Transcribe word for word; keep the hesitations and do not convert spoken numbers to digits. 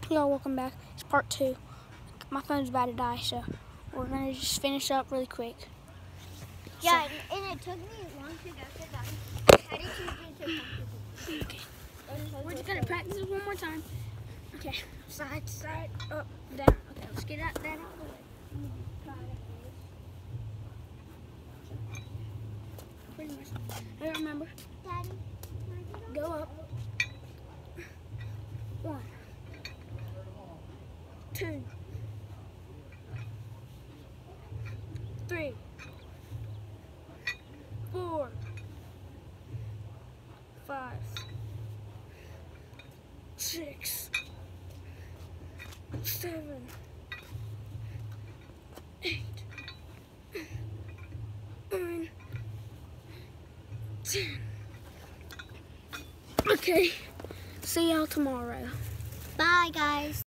Y'all, welcome back. It's part two. My phone's about to die, so we're gonna just finish up really quick. Yeah, So, and, and it took me long to get to that. How did you get so okay. We're just gonna practice it one more time. Okay, side to side, up, down. Okay, let's get out that out of the way. Pretty much. I remember. Daddy, Go up. One, two, three, four, five, six, seven, eight, nine, ten. Okay, see y'all tomorrow. bye guys.